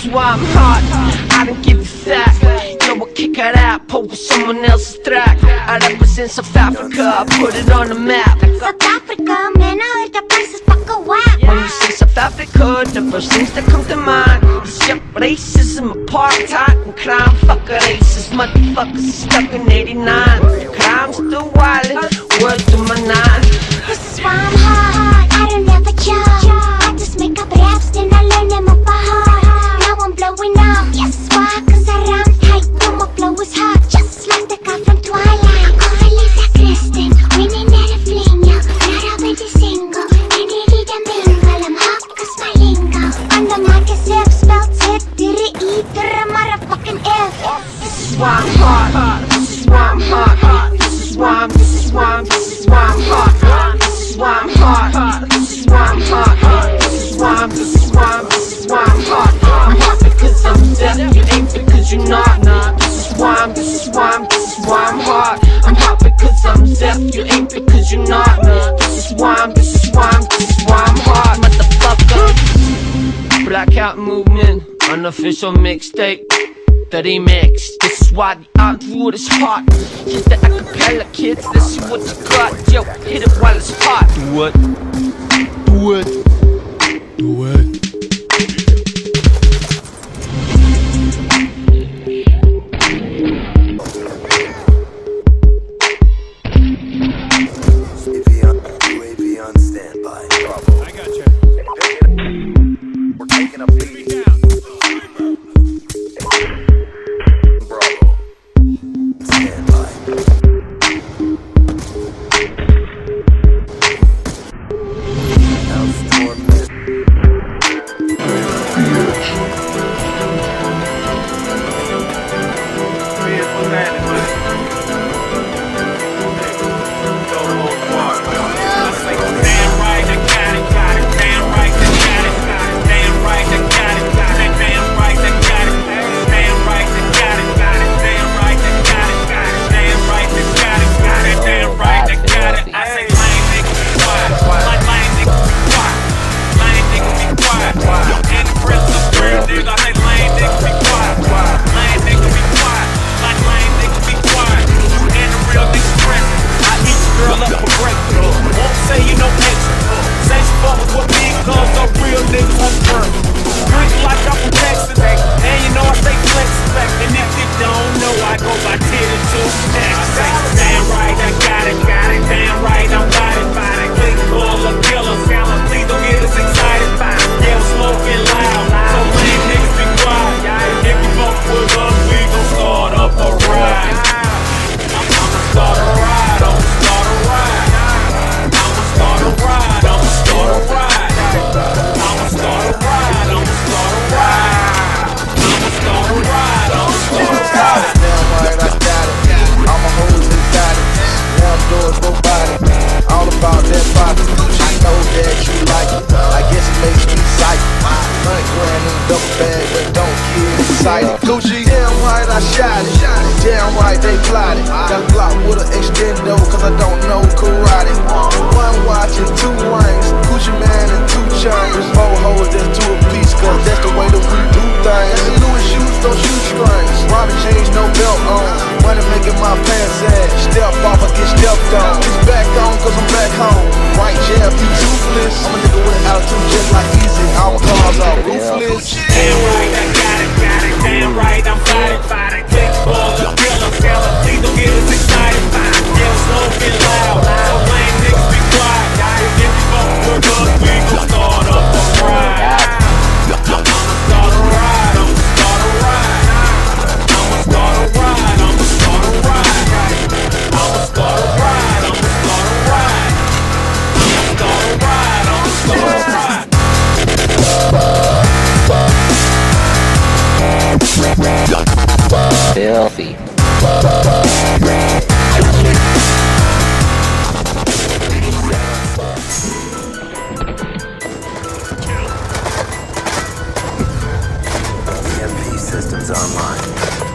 why I'm hot. I don't give a fuck. Yo, I'll kick it out, put with someone else's track. I represent South Africa, I put it on the map. South Africa, man, I heard the place is fucking whack. When you say South Africa, the first things that come to mind is yep, racism, apartheid, and crime. Fuck a racist, motherfuckers stuck in 89. Crime's still wild, word to my nine. This is why I'm hot, I don't ever judge. I just make up raps, then I learn them up by heart. Now I'm blowing up, yes, why? Cause I rhyme tight, now my flow is hot. Just like the guy from Twilight. I'm calling that Kristen, winning at a fling, yo. Not up with the single, and it is a mingle. I'm hot cause my lingo. On the mic is F, spelled Z, did it E, they're a motherfucking F. This is why I'm hot, this is why I'm hot. This is why I'm hot. This is why I'm hot. This is why I'm hot. This is why I'm hot. This is why I'm hot. I'm hot because I'm deaf, you ain't because you're not. This is why I'm hot. I'm hot because I'm deaf, you ain't because you're not. This is why I'm hot, motherfucker. Blackout movement, unofficial mixtape. The remix, this is why the outward is hot. Hit the acapella kids, let's see what you got. Yo, hit it while it's hot. Do it, do it, do it. UAV on standby. Bravo. I got you. We're taking a beat. Bravo. Standby. Now storm this. Gucci, damn right I shot it. Damn right they plotted. Got a Glock with an extendo, cause I don't know karate. One watch and two rings, Gucci man and two chains. Four hoes, that's two a piece, cause that's the way that we do things. And Louis shoes, don't shoot strings. Robbie chains, no belt on. Money making my pants ass. Step off, I get stepped on. It's back on, cause I'm back home. Right jab, you toothless. I'm a nigga with an attitude just like Easy. Our cars are ruthless. Damn right, I got it. Damn right, I'm fighting. Click ball, the killer, please don't get us excited. Yeah, slow and loud, so lame niggas be quiet. If you fuck with us, we gon' start up a ride. I'ma start a ride, I'ma start a ride. I'ma start a ride, I'ma start a ride. I'ma start a ride, I'ma start a ride. I'ma start a ride, I'ma start a ride. Filthy. EMP systems online.